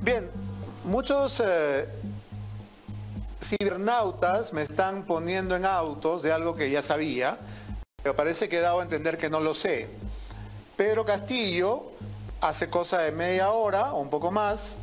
Bien, muchos cibernautas me están poniendo en autos de algo que ya sabía, pero parece que he dado a entender que no lo sé. Pedro Castillo, hace cosa de media hora o un poco más,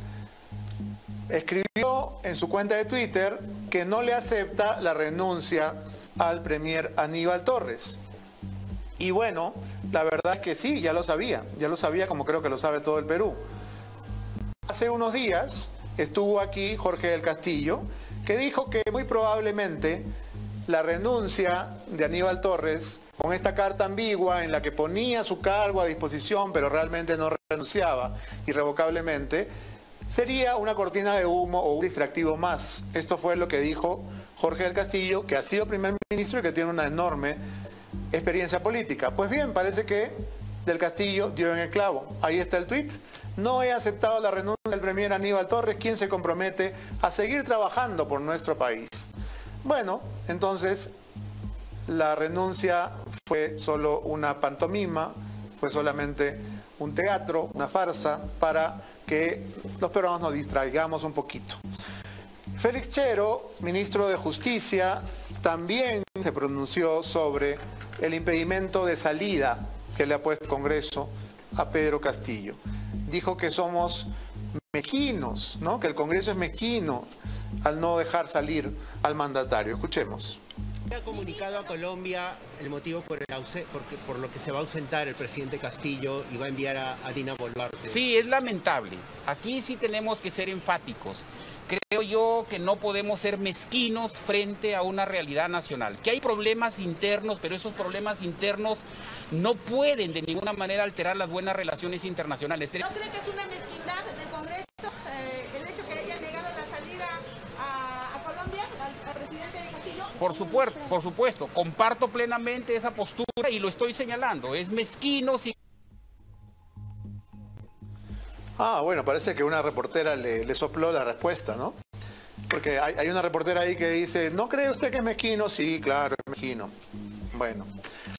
escribió en su cuenta de Twitter que no le acepta la renuncia al premier Aníbal Torres. Y bueno, la verdad es que sí, ya lo sabía como creo que lo sabe todo el Perú. Hace unos días estuvo aquí Jorge del Castillo, que dijo que muy probablemente la renuncia de Aníbal Torres, con esta carta ambigua en la que ponía su cargo a disposición, pero realmente no renunciaba irrevocablemente, sería una cortina de humo o un distractivo más. Esto fue lo que dijo Jorge del Castillo, que ha sido primer ministro y que tiene una enorme experiencia política. Pues bien, parece que del Castillo dio en el clavo. Ahí está el tuit. No he aceptado la renuncia del premier Aníbal Torres, quien se compromete a seguir trabajando por nuestro país. Bueno, entonces la renuncia fue solo una pantomima, fue solamente un teatro, una farsa, para que los peruanos nos distraigamos un poquito. Félix Chero, ministro de Justicia, también se pronunció sobre el impedimento de salida que le ha puesto el Congreso a Pedro Castillo. Dijo que somos mezquinos, ¿no? Que el Congreso es mezquino al no dejar salir al mandatario. Escuchemos. ¿Ha comunicado a Colombia el motivo por lo que se va a ausentar el presidente Castillo y va a enviar a Dina Boluarte? Sí, es lamentable. Aquí sí tenemos que ser enfáticos. Creo yo que no podemos ser mezquinos frente a una realidad nacional. Que hay problemas internos, pero esos problemas internos no pueden de ninguna manera alterar las buenas relaciones internacionales. ¿No cree que es una mezquindad del Congreso el hecho que haya negado la salida a Colombia, al presidente de Castillo? Por supuesto, comparto plenamente esa postura y lo estoy señalando. Es mezquino si... Ah, bueno, parece que una reportera le sopló la respuesta, ¿no? Porque hay una reportera ahí que dice, ¿no cree usted que es mezquino? Sí, claro, es mezquino. Bueno.